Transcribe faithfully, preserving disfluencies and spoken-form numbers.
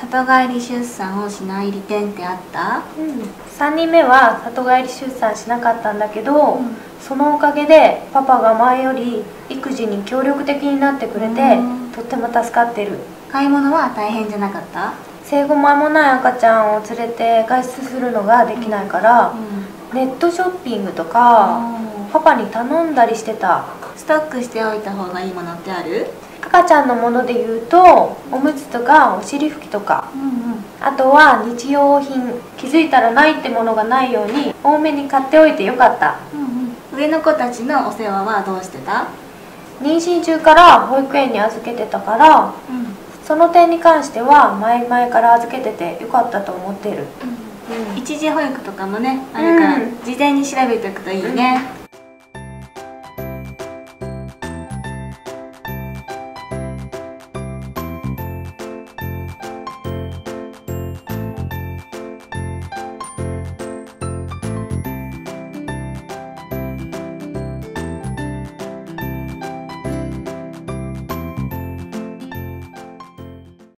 里帰り出産をしない利点ってあった？ うん、さんにんめは里帰り出産しなかったんだけど、うん、そのおかげでパパが前より育児に協力的になってくれて、とっても助かってる。 買い物は大変じゃなかった？ 生後間もない赤ちゃんを連れて外出するのができないから、うん、ネットショッピングとかパパに頼んだりしてた。 ストックしておいた方がいいものってある？ 赤ちゃんのもので言うとおむつとかお尻拭きとか、うんうん、あとは日用品、気づいたらないってものがないように多めに買っておいてよかった。 うんうん、上の子たちのお世話はどうしてた？ 妊娠中から保育園に預けてたから、うん、その点に関しては前々から預けててよかったと思ってる。 うんうん、一時保育とかもねあるから、うん、事前に調べておくといいね。うん